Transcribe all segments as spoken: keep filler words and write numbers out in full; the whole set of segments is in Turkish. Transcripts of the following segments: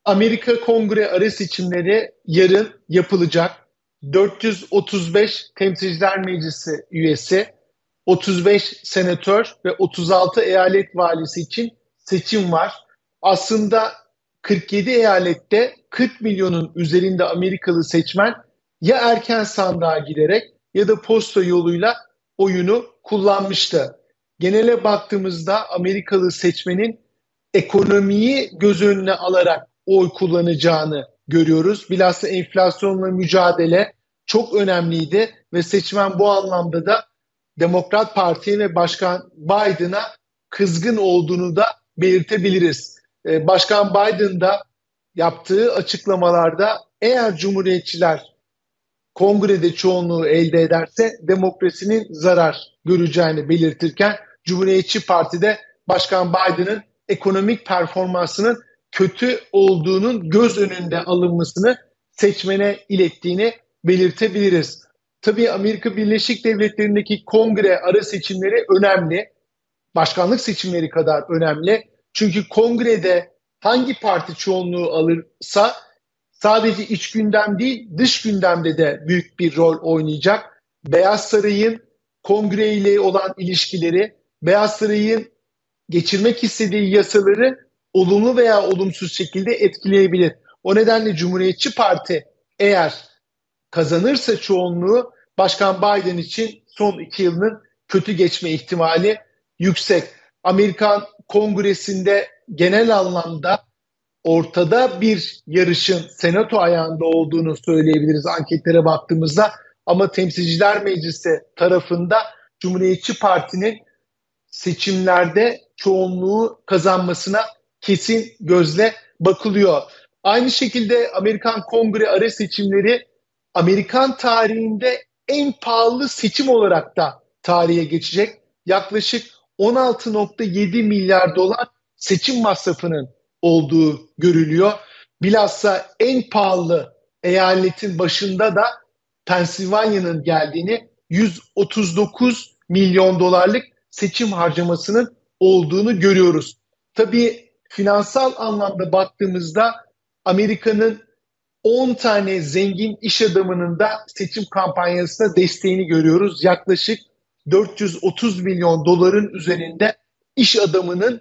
Amerika Kongre ara seçimleri yarın yapılacak. dört yüz otuz beş Temsilciler Meclisi üyesi, otuz beş senatör ve otuz altı eyalet valisi için seçim var. Aslında kırk yedi eyalette kırk milyonun üzerinde Amerikalı seçmen ya erken sandığa giderek ya da posta yoluyla oyunu kullanmıştı. Genele baktığımızda Amerikalı seçmenin ekonomiyi göz önüne alarak oy kullanacağını görüyoruz. Bilhassa enflasyonla mücadele çok önemliydi ve seçmen bu anlamda da Demokrat Parti'ye ve Başkan Biden'a kızgın olduğunu da belirtebiliriz. Ee, Başkan Biden da yaptığı açıklamalarda eğer Cumhuriyetçiler kongrede çoğunluğu elde ederse demokrasinin zarar göreceğini belirtirken Cumhuriyetçi Parti'de Başkan Biden'ın ekonomik performansının kötü olduğunun göz önünde alınmasını seçmene ilettiğini belirtebiliriz. Tabii Amerika Birleşik Devletleri'ndeki kongre ara seçimleri önemli. Başkanlık seçimleri kadar önemli. Çünkü kongrede hangi parti çoğunluğu alırsa sadece iç gündem değil, dış gündemde de büyük bir rol oynayacak. Beyaz Saray'ın kongre ile olan ilişkileri, Beyaz Saray'ın geçirmek istediği yasaları olumlu veya olumsuz şekilde etkileyebilir. O nedenle Cumhuriyetçi Parti eğer kazanırsa çoğunluğu Başkan Biden için son iki yılının kötü geçme ihtimali yüksek. Amerikan Kongresi'nde genel anlamda ortada bir yarışın senato ayağında olduğunu söyleyebiliriz anketlere baktığımızda. Ama Temsilciler Meclisi tarafında Cumhuriyetçi Parti'nin seçimlerde çoğunluğu kazanmasına kesin gözle bakılıyor. Aynı şekilde Amerikan Kongre ara seçimleri Amerikan tarihinde en pahalı seçim olarak da tarihe geçecek. Yaklaşık on altı nokta yedi milyar dolar seçim masrafının olduğu görülüyor. Bilhassa en pahalı eyaletin başında da Pensilvanya'nın geldiğini, yüz otuz dokuz milyon dolarlık seçim harcamasının olduğunu görüyoruz. Tabii finansal anlamda baktığımızda Amerika'nın on tane zengin iş adamının da seçim kampanyasına desteğini görüyoruz. Yaklaşık dört yüz otuz milyon doların üzerinde iş adamının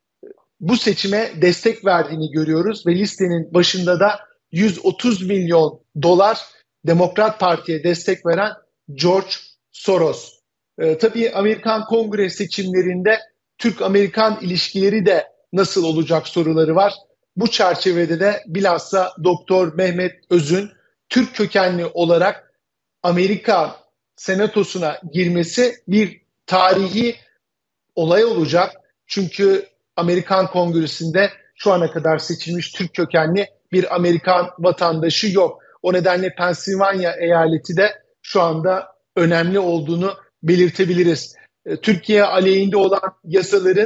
bu seçime destek verdiğini görüyoruz ve listenin başında da yüz otuz milyon dolar Demokrat Parti'ye destek veren George Soros. Ee, tabii Amerikan Kongre seçimlerinde Türk-Amerikan ilişkileri de nasıl olacak soruları var. Bu çerçevede de bilhassa Doktor Mehmet Öz'ün Türk kökenli olarak Amerika Senatosu'na girmesi bir tarihi olay olacak. Çünkü Amerikan Kongresi'nde şu ana kadar seçilmiş Türk kökenli bir Amerikan vatandaşı yok. O nedenle Pensilvanya eyaleti de şu anda önemli olduğunu belirtebiliriz. E, Türkiye aleyhinde olan yasaların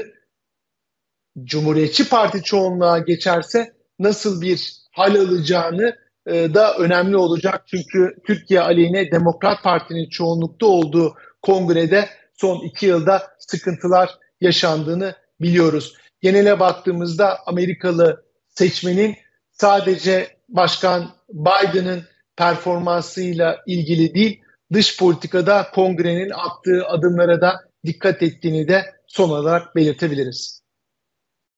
Cumhuriyetçi Parti çoğunluğa geçerse nasıl bir hal alacağını e, da önemli olacak. Çünkü Türkiye aleyhine Demokrat Parti'nin çoğunlukta olduğu kongrede son iki yılda sıkıntılar yaşandığını biliyoruz. Genele baktığımızda Amerikalı seçmenin sadece Başkan Biden'ın performansıyla ilgili değil, dış politikada kongrenin attığı adımlara da dikkat ettiğini de son olarak belirtebiliriz.